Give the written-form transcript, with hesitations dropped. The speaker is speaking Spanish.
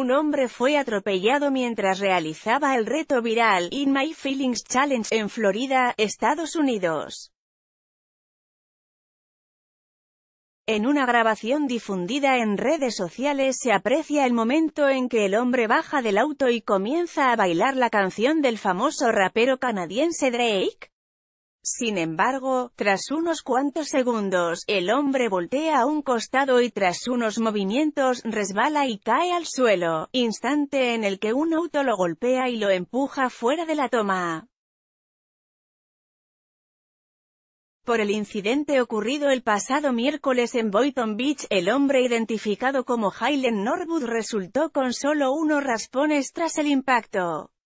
Un hombre fue atropellado mientras realizaba el reto viral In My Feelings Challenge en Florida, Estados Unidos. En una grabación difundida en redes sociales se aprecia el momento en que el hombre baja del auto y comienza a bailar la canción del famoso rapero canadiense Drake. Sin embargo, tras unos cuantos segundos, el hombre voltea a un costado y tras unos movimientos, resbala y cae al suelo, instante en el que un auto lo golpea y lo empuja fuera de la toma. Por el incidente ocurrido el pasado miércoles en Boynton Beach, el hombre identificado como Jaylen Norwood resultó con solo unos raspones tras el impacto.